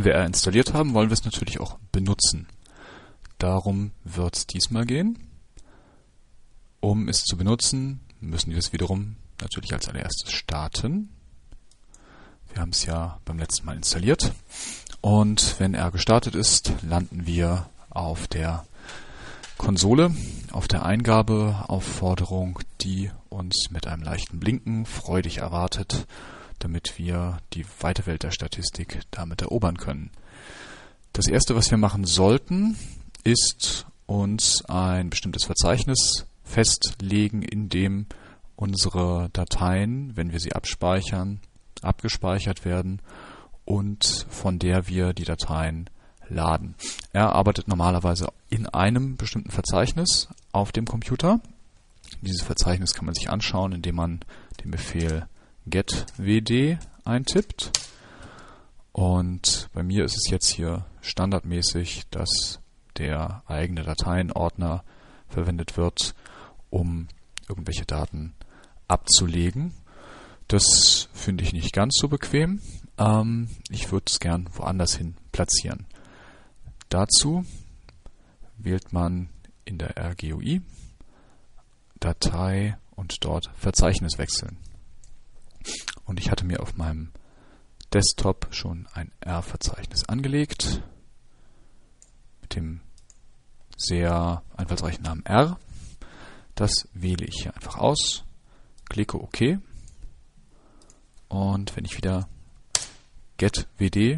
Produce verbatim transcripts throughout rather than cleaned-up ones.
Wenn wir R installiert haben, wollen wir es natürlich auch benutzen. Darum wird es diesmal gehen. Um es zu benutzen, müssen wir es wiederum natürlich als allererstes starten. Wir haben es ja beim letzten Mal installiert. Und wenn R gestartet ist, landen wir auf der Konsole, auf der Eingabeaufforderung, die uns mit einem leichten Blinken freudig erwartet, damit wir die weite Welt der Statistik damit erobern können. Das erste, was wir machen sollten, ist uns ein bestimmtes Verzeichnis festlegen, in dem unsere Dateien, wenn wir sie abspeichern, abgespeichert werden und von der wir die Dateien laden. Er arbeitet normalerweise in einem bestimmten Verzeichnis auf dem Computer. Dieses Verzeichnis kann man sich anschauen, indem man den Befehl getwd eintippt. Und bei mir ist es jetzt hier standardmäßig, dass der eigene Dateienordner verwendet wird, um irgendwelche Daten abzulegen. Das finde ich nicht ganz so bequem. Ähm, ich würde es gern woanders hin platzieren. Dazu wählt man in der R G U I Datei und dort Verzeichnis wechseln. Und ich hatte mir auf meinem Desktop schon ein R-Verzeichnis angelegt mit dem sehr einfallsreichen Namen R. Das wähle ich hier einfach aus, klicke OK und wenn ich wieder getwd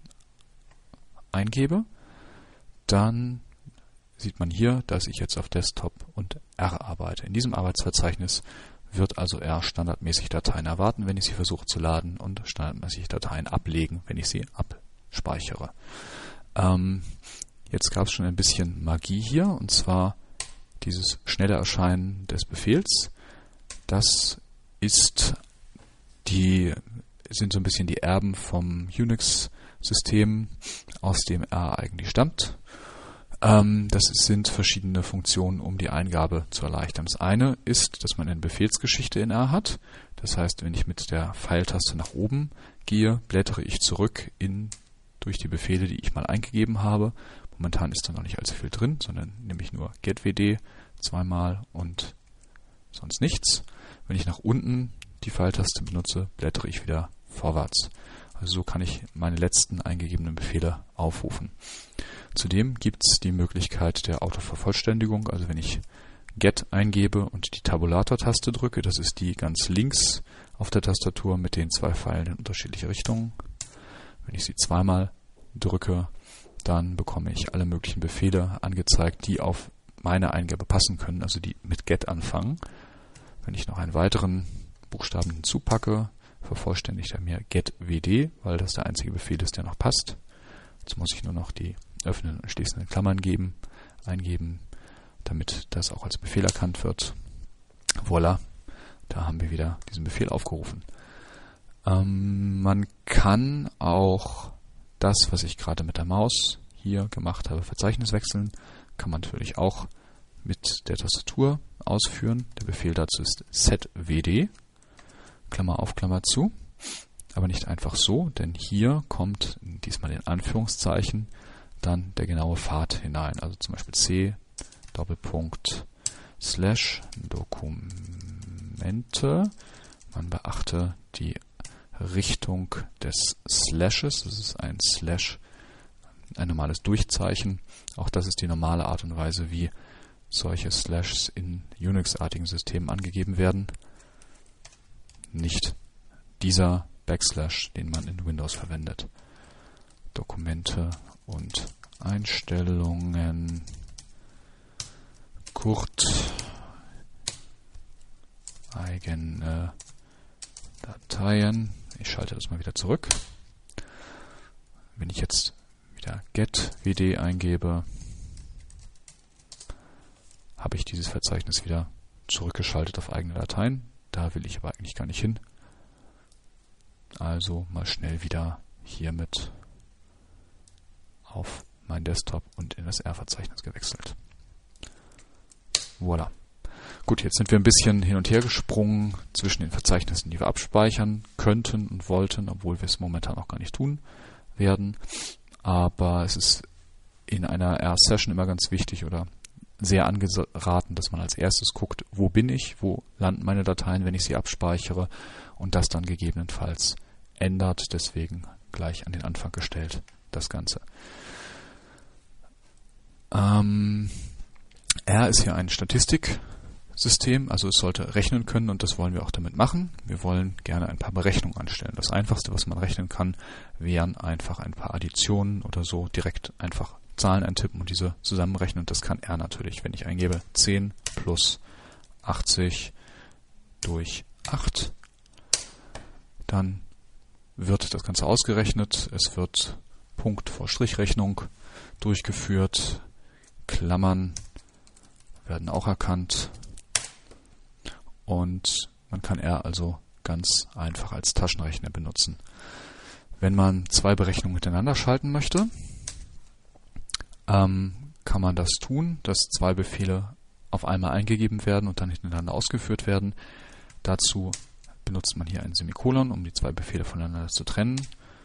eingebe, dann sieht man hier, dass ich jetzt auf Desktop und R arbeite. In diesem Arbeitsverzeichnis wird also R standardmäßig Dateien erwarten, wenn ich sie versuche zu laden, und standardmäßig Dateien ablegen, wenn ich sie abspeichere. Ähm, jetzt gab es schon ein bisschen Magie hier, und zwar dieses schnelle Erscheinen des Befehls. Das ist die, sind so ein bisschen die Erben vom Unix-System, aus dem R eigentlich stammt. Ähm, das sind verschiedene Funktionen, um die Eingabe zu erleichtern. Das eine ist, dass man eine Befehlsgeschichte in R hat. Das heißt, wenn ich mit der Pfeiltaste nach oben gehe, blättere ich zurück in, durch die Befehle, die ich mal eingegeben habe. Momentan ist da noch nicht allzu viel drin, sondern nämlich nur getwd zweimal und sonst nichts. Wenn ich nach unten die Pfeiltaste benutze, blättere ich wieder vorwärts. Also so kann ich meine letzten eingegebenen Befehle aufrufen. Zudem gibt es die Möglichkeit der Autovervollständigung. Also wenn ich get eingebe und die Tabulator-Taste drücke, das ist die ganz links auf der Tastatur mit den zwei Pfeilen in unterschiedliche Richtungen. Wenn ich sie zweimal drücke, dann bekomme ich alle möglichen Befehle angezeigt, die auf meine Eingabe passen können, also die mit get anfangen. Wenn ich noch einen weiteren Buchstaben hinzupacke, vervollständigt er mir getwd, weil das der einzige Befehl ist, der noch passt. Jetzt muss ich nur noch die öffnenden und schließenden Klammern geben, eingeben, damit das auch als Befehl erkannt wird. Voilà, da haben wir wieder diesen Befehl aufgerufen. Ähm, man kann auch das, was ich gerade mit der Maus hier gemacht habe, Verzeichnis wechseln, kann man natürlich auch mit der Tastatur ausführen. Der Befehl dazu ist setwd, Klammer auf, Klammer zu, aber nicht einfach so, denn hier kommt diesmal in Anführungszeichen dann der genaue Pfad hinein. Also zum Beispiel C, Doppelpunkt, Slash, Dokumente. Man beachte die Richtung des Slashes. Das ist ein Slash, ein normales Durchzeichen. Auch das ist die normale Art und Weise, wie solche Slashs in Unix-artigen Systemen angegeben werden. Nicht dieser Backslash, den man in Windows verwendet. Dokumente und Einstellungen. Kurt. Eigene Dateien. Ich schalte das mal wieder zurück. Wenn ich jetzt wieder getwd eingebe, habe ich dieses Verzeichnis wieder zurückgeschaltet auf eigene Dateien. Da will ich aber eigentlich gar nicht hin. Also mal schnell wieder hiermit auf mein Desktop und in das R-Verzeichnis gewechselt. Voilà. Gut, jetzt sind wir ein bisschen hin und her gesprungen zwischen den Verzeichnissen, die wir abspeichern könnten und wollten, obwohl wir es momentan noch gar nicht tun. werden, aber es ist in einer R-Session immer ganz wichtig oder sehr angeraten, dass man als erstes guckt, wo bin ich, wo landen meine Dateien, wenn ich sie abspeichere, und das dann gegebenenfalls ändert. Deswegen gleich an den Anfang gestellt, das Ganze. Ähm, R ist hier ein Statistiksystem, also es sollte rechnen können, und das wollen wir auch damit machen. Wir wollen gerne ein paar Berechnungen anstellen. Das Einfachste, was man rechnen kann, wären einfach ein paar Additionen oder so, direkt einfach Zahlen eintippen und diese zusammenrechnen. Und das kann R natürlich. Wenn ich eingebe zehn plus achtzig durch acht, dann wird das Ganze ausgerechnet. Es wird Punkt vor Strichrechnung durchgeführt. Klammern werden auch erkannt. Und man kann R also ganz einfach als Taschenrechner benutzen. Wenn man zwei Berechnungen miteinander schalten möchte, ähm, kann man das tun, dass zwei Befehle auf einmal eingegeben werden und dann hintereinander ausgeführt werden. Dazu benutzt man hier ein Semikolon, um die zwei Befehle voneinander zu trennen.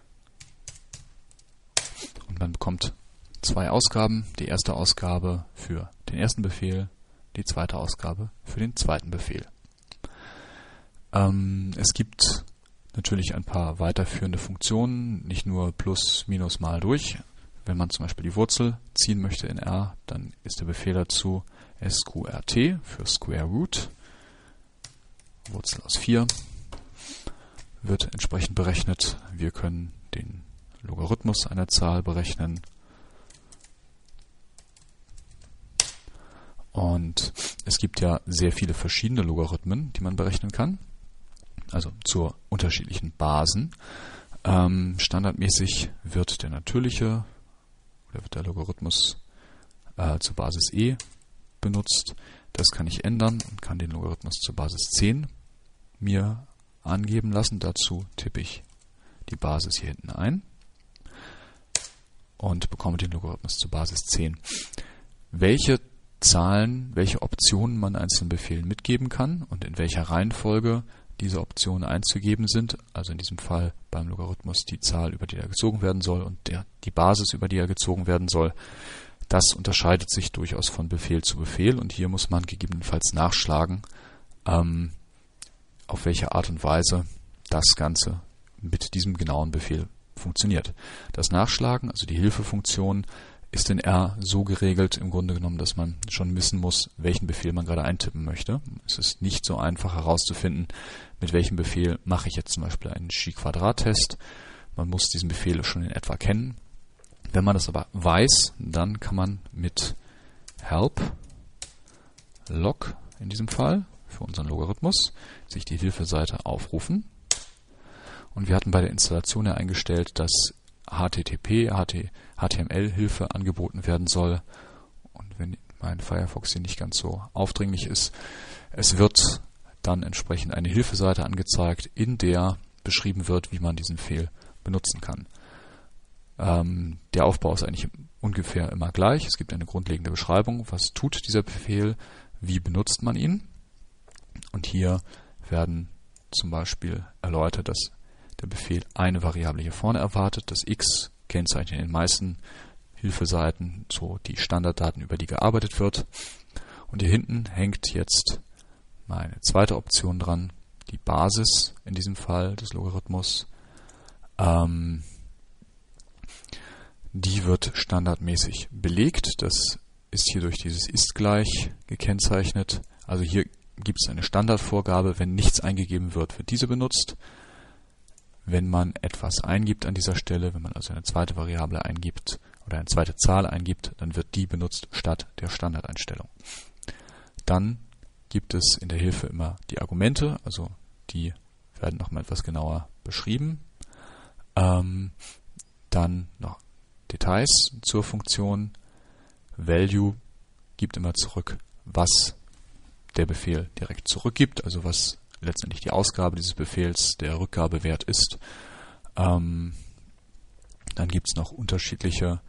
Und man bekommt zwei Ausgaben. Die erste Ausgabe für den ersten Befehl, die zweite Ausgabe für den zweiten Befehl. Ähm, es gibt natürlich ein paar weiterführende Funktionen, nicht nur plus, minus, mal, durch. Wenn man zum Beispiel die Wurzel ziehen möchte in R, dann ist der Befehl dazu sqrt für Square Root. Wurzel aus vier wird entsprechend berechnet. Wir können den Logarithmus einer Zahl berechnen. Und es gibt ja sehr viele verschiedene Logarithmen, die man berechnen kann. Also zu unterschiedlichen Basen. Ähm, standardmäßig wird der natürliche oder wird der Logarithmus äh, zur Basis e benutzt. Das kann ich ändern und kann den Logarithmus zur Basis zehn mir angeben lassen. Dazu tippe ich die Basis hier hinten ein und bekomme den Logarithmus zur Basis zehn. Welche Zahlen, welche Optionen man einzelnen Befehlen mitgeben kann und in welcher Reihenfolge diese Optionen einzugeben sind, also in diesem Fall beim Logarithmus die Zahl, über die er gezogen werden soll, und der, die Basis, über die er gezogen werden soll, das unterscheidet sich durchaus von Befehl zu Befehl, und hier muss man gegebenenfalls nachschlagen, ähm, auf welche Art und Weise das Ganze mit diesem genauen Befehl funktioniert. Das Nachschlagen, also die Hilfefunktion, ist in R so geregelt im Grunde genommen, dass man schon wissen muss, welchen Befehl man gerade eintippen möchte. Es ist nicht so einfach herauszufinden, mit welchem Befehl mache ich jetzt zum Beispiel einen Chi-Quadrat-Test. Man muss diesen Befehl schon in etwa kennen. Wenn man das aber weiß, dann kann man mit help log in diesem Fall für unseren Logarithmus sich die Hilfeseite aufrufen. Und wir hatten bei der Installation ja eingestellt, dass H T T P, H T M L-Hilfe angeboten werden soll. Und wenn mein Firefox hier nicht ganz so aufdringlich ist, es wird dann entsprechend eine Hilfeseite angezeigt, in der beschrieben wird, wie man diesen Befehl benutzen kann. Ähm, der Aufbau ist eigentlich ungefähr immer gleich. Es gibt eine grundlegende Beschreibung, was tut dieser Befehl, wie benutzt man ihn. Und hier werden zum Beispiel erläutert, dass der Befehl eine Variable hier vorne erwartet. Das X kennzeichnet in den meisten Hilfeseiten so die Standarddaten, über die gearbeitet wird. Und hier hinten hängt jetzt meine zweite Option dran, die Basis in diesem Fall des Logarithmus. Ähm, die wird standardmäßig belegt. Das ist hier durch dieses ist gleich gekennzeichnet. Also hier gibt es eine Standardvorgabe, wenn nichts eingegeben wird, wird diese benutzt. Wenn man etwas eingibt an dieser Stelle, wenn man also eine zweite Variable eingibt oder eine zweite Zahl eingibt, dann wird die benutzt statt der Standardeinstellung. Dann gibt es in der Hilfe immer die Argumente, also die werden nochmal etwas genauer beschrieben. Ähm, dann noch Details zur Funktion. Value gibt immer zurück, was der Befehl direkt zurückgibt, also was letztendlich die Ausgabe dieses Befehls der Rückgabewert ist. Ähm, dann gibt es noch unterschiedliche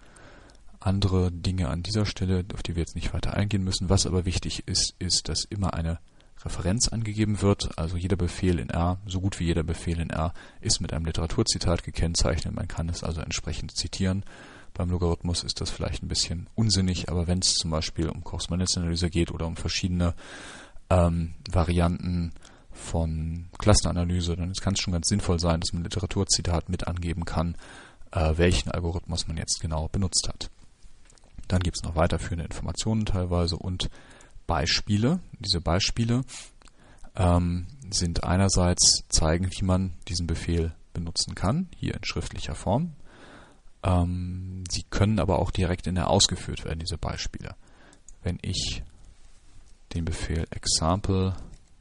andere Dinge an dieser Stelle, auf die wir jetzt nicht weiter eingehen müssen. Was aber wichtig ist, ist, dass immer eine Referenz angegeben wird. Also jeder Befehl in R, so gut wie jeder Befehl in R, ist mit einem Literaturzitat gekennzeichnet. Man kann es also entsprechend zitieren. Beim Logarithmus ist das vielleicht ein bisschen unsinnig, aber wenn es zum Beispiel um Korrespondenzzanalyse geht oder um verschiedene ähm, Varianten von Klassenanalyse, dann kann es schon ganz sinnvoll sein, dass man ein Literaturzitat mit angeben kann, äh, welchen Algorithmus man jetzt genau benutzt hat. Dann gibt es noch weiterführende Informationen teilweise und Beispiele. Diese Beispiele ähm, sind einerseits zeigen, wie man diesen Befehl benutzen kann, hier in schriftlicher Form. Ähm, sie können aber auch direkt in R ausgeführt werden, diese Beispiele. Wenn ich den Befehl example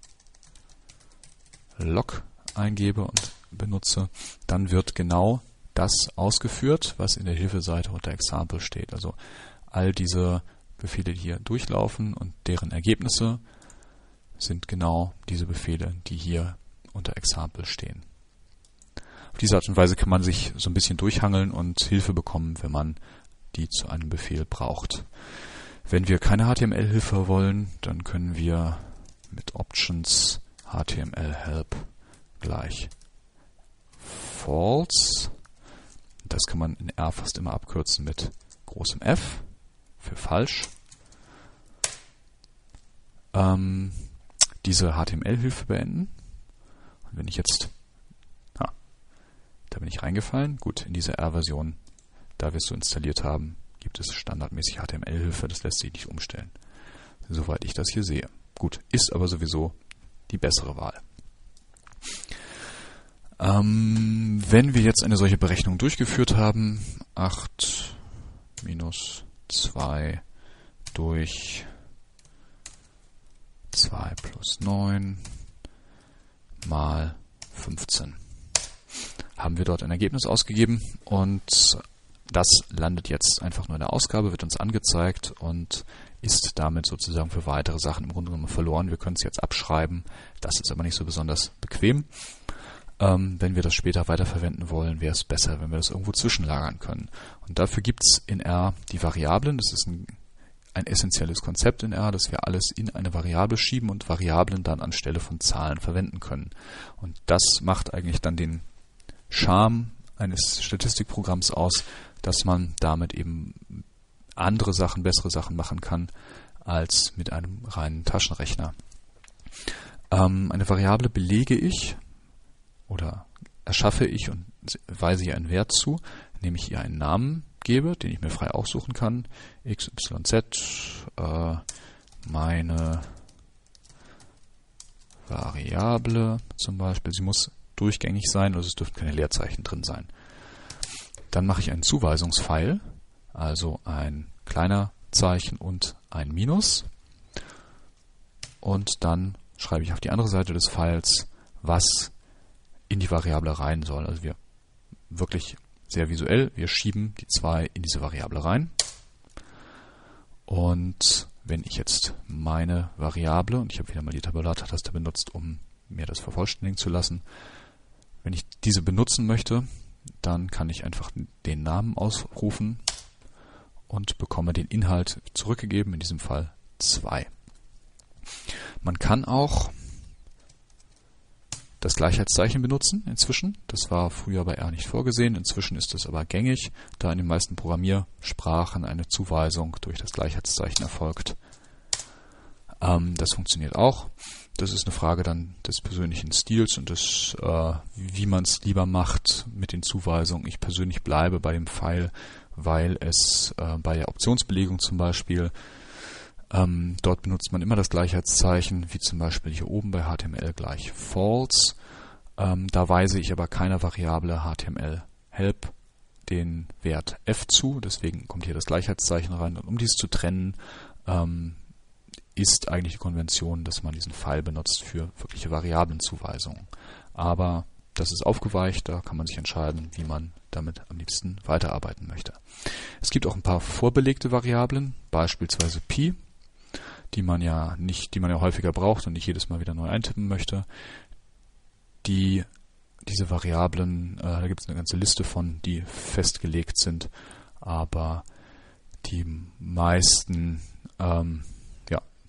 log eingebe und benutze, dann wird genau das ausgeführt, was in der Hilfeseite unter example steht. Also all diese Befehle, die hier durchlaufen und deren Ergebnisse sind genau diese Befehle, die hier unter example stehen. Auf diese Art und Weise kann man sich so ein bisschen durchhangeln und Hilfe bekommen, wenn man die zu einem Befehl braucht. Wenn wir keine H T M L-Hilfe wollen, dann können wir mit Options H T M L Help gleich false. Das kann man in R fast immer abkürzen mit großem F für falsch. Ähm, diese H T M L-Hilfe beenden. Und wenn ich jetzt, ah, da bin ich reingefallen. Gut, in dieser R-Version, da wir es so installiert haben, gibt es standardmäßig H T M L-Hilfe. Das lässt sich nicht umstellen, soweit ich das hier sehe. Gut, ist aber sowieso die bessere Wahl. Ähm, wenn wir jetzt eine solche Berechnung durchgeführt haben, acht minus zwei durch zwei plus neun mal fünfzehn. Haben wir dort ein Ergebnis ausgegeben und das landet jetzt einfach nur in der Ausgabe, wird uns angezeigt und ist damit sozusagen für weitere Sachen im Grunde genommen verloren. Wir können es jetzt abschreiben, das ist aber nicht so besonders bequem. Ähm, wenn wir das später weiterverwenden wollen, wäre es besser, wenn wir das irgendwo zwischenlagern können. Und dafür gibt es in R die Variablen. Das ist ein, ein essentielles Konzept in R, dass wir alles in eine Variable schieben und Variablen dann anstelle von Zahlen verwenden können. Und das macht eigentlich dann den Charme eines Statistikprogramms aus, dass man damit eben andere Sachen, bessere Sachen machen kann, als mit einem reinen Taschenrechner. Ähm, eine Variable belege ich oder erschaffe ich und weise ihr einen Wert zu, indem ich ihr einen Namen gebe, den ich mir frei aussuchen kann. X Y Z, äh, meine Variable zum Beispiel. Sie muss durchgängig sein, also es dürfen keine Leerzeichen drin sein. Dann mache ich einen Zuweisungspfeil, also ein kleiner Zeichen und ein Minus. Und dann schreibe ich auf die andere Seite des Pfeils, was in die Variable rein soll. Also wir wirklich sehr visuell, wir schieben die zwei in diese Variable rein. Und wenn ich jetzt meine Variable, und ich habe wieder mal die Tabulator-Taste benutzt, um mir das vervollständigen zu lassen, wenn ich diese benutzen möchte, dann kann ich einfach den Namen ausrufen und bekomme den Inhalt zurückgegeben, in diesem Fall zwei. Man kann auch das Gleichheitszeichen benutzen inzwischen. Das war früher bei R nicht vorgesehen. Inzwischen ist es aber gängig, da in den meisten Programmiersprachen eine Zuweisung durch das Gleichheitszeichen erfolgt. Ähm, das funktioniert auch. Das ist eine Frage dann des persönlichen Stils und des, äh, wie man es lieber macht mit den Zuweisungen. Ich persönlich bleibe bei dem Pfeil, weil es äh, bei der Optionsbelegung zum Beispiel Ähm, dort benutzt man immer das Gleichheitszeichen, wie zum Beispiel hier oben bei H T M L gleich false. Ähm, da weise ich aber keiner Variable H T M L help den Wert f zu, deswegen kommt hier das Gleichheitszeichen rein. Und um dies zu trennen, ähm, ist eigentlich die Konvention, dass man diesen Pfeil benutzt für wirkliche Variablenzuweisungen. Aber das ist aufgeweicht, da kann man sich entscheiden, wie man damit am liebsten weiterarbeiten möchte. Es gibt auch ein paar vorbelegte Variablen, beispielsweise Pi, die man ja nicht, die man ja häufiger braucht und nicht jedes Mal wieder neu eintippen möchte. Die, diese Variablen, äh, da gibt es eine ganze Liste von, die festgelegt sind, aber die meisten, ähm, ja,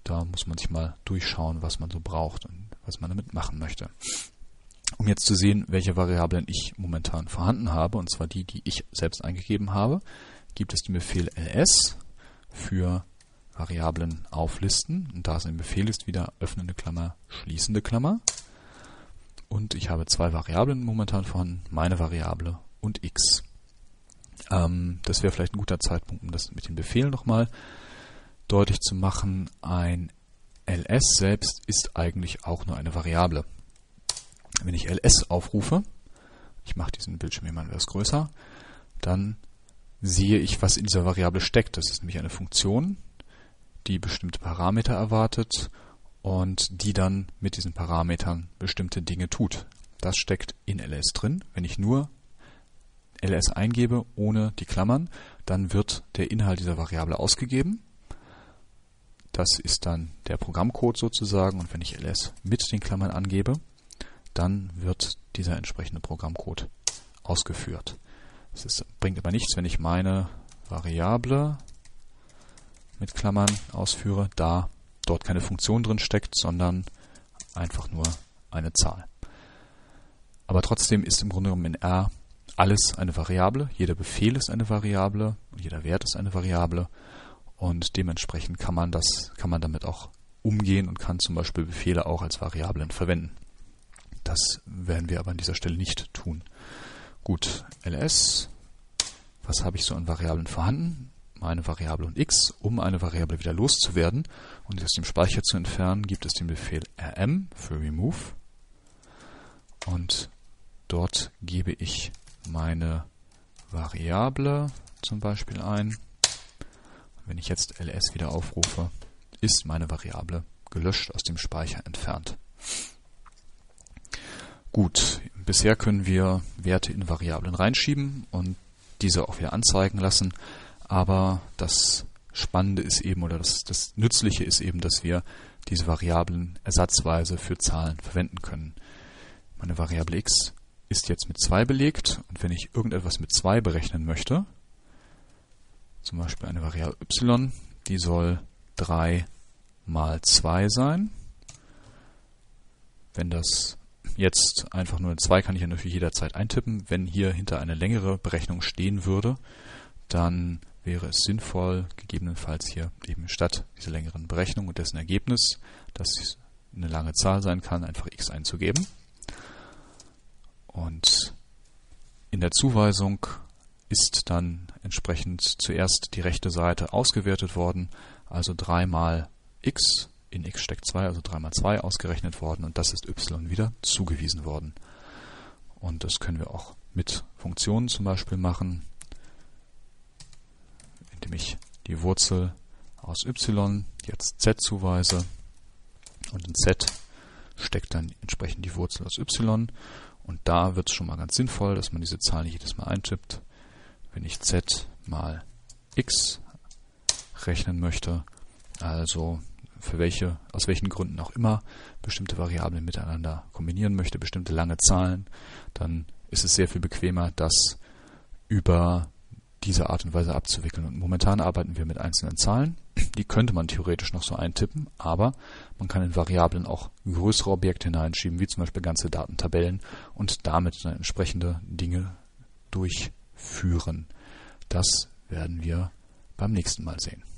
da muss man sich mal durchschauen, was man so braucht und was man damit machen möchte. Um jetzt zu sehen, welche Variablen ich momentan vorhanden habe, und zwar die, die ich selbst eingegeben habe, gibt es den Befehl ls für Variablen auflisten. Und da es ein Befehl ist, wieder öffnende Klammer, schließende Klammer. Und ich habe zwei Variablen momentan vorhanden, meine Variable und x. Ähm, das wäre vielleicht ein guter Zeitpunkt, um das mit den Befehlen nochmal deutlich zu machen. Ein ls selbst ist eigentlich auch nur eine Variable. Wenn ich ls aufrufe, ich mache diesen Bildschirm hier mal etwas größer, dann sehe ich, was in dieser Variable steckt. Das ist nämlich eine Funktion, die bestimmte Parameter erwartet und die dann mit diesen Parametern bestimmte Dinge tut. Das steckt in ls drin. Wenn ich nur ls eingebe, ohne die Klammern, dann wird der Inhalt dieser Variable ausgegeben. Das ist dann der Programmcode sozusagen, und wenn ich ls mit den Klammern angebe, dann wird dieser entsprechende Programmcode ausgeführt. Es ist, bringt aber nichts, wenn ich meine Variable mit Klammern ausführe, da dort keine Funktion drin steckt, sondern einfach nur eine Zahl. Aber trotzdem ist im Grunde genommen in R alles eine Variable, jeder Befehl ist eine Variable und jeder Wert ist eine Variable, und dementsprechend kann man das, kann man damit auch umgehen und kann zum Beispiel Befehle auch als Variablen verwenden. Das werden wir aber an dieser Stelle nicht tun. Gut, ls, was habe ich so an Variablen vorhanden? Meine Variable und x. Um eine Variable wieder loszuwerden und aus dem Speicher zu entfernen, gibt es den Befehl rm für remove. Und dort gebe ich meine Variable zum Beispiel ein. Wenn ich jetzt ls wieder aufrufe, ist meine Variable gelöscht, aus dem Speicher entfernt. Gut, bisher können wir Werte in Variablen reinschieben und diese auch wieder anzeigen lassen, aber das Spannende ist eben, oder das, das Nützliche ist eben, dass wir diese Variablen ersatzweise für Zahlen verwenden können. Meine Variable x ist jetzt mit zwei belegt, und wenn ich irgendetwas mit zwei berechnen möchte, zum Beispiel eine Variable y, die soll drei mal zwei sein. Wenn das jetzt einfach nur eine zwei kann ich ja natürlich jederzeit eintippen. Wenn hier hinter eine längere Berechnung stehen würde, dann wäre es sinnvoll, gegebenenfalls hier eben statt dieser längeren Berechnung und dessen Ergebnis, das eine lange Zahl sein kann, einfach x einzugeben. Und in der Zuweisung ist dann entsprechend zuerst die rechte Seite ausgewertet worden, also drei mal x, in x steckt zwei, also drei mal zwei ausgerechnet worden, und das ist y wieder zugewiesen worden. Und das können wir auch mit Funktionen zum Beispiel machen, indem ich die Wurzel aus y jetzt z zuweise, und in z steckt dann entsprechend die Wurzel aus y, und da wird es schon mal ganz sinnvoll, dass man diese Zahl nicht jedes Mal eintippt. Wenn ich z mal x rechnen möchte, also für welche, aus welchen Gründen auch immer, bestimmte Variablen miteinander kombinieren möchte, bestimmte lange Zahlen, dann ist es sehr viel bequemer, das über diese Art und Weise abzuwickeln. Und momentan arbeiten wir mit einzelnen Zahlen. Die könnte man theoretisch noch so eintippen, aber man kann in Variablen auch größere Objekte hineinschieben, wie zum Beispiel ganze Datentabellen, und damit dann entsprechende Dinge durchführen. Das werden wir beim nächsten Mal sehen.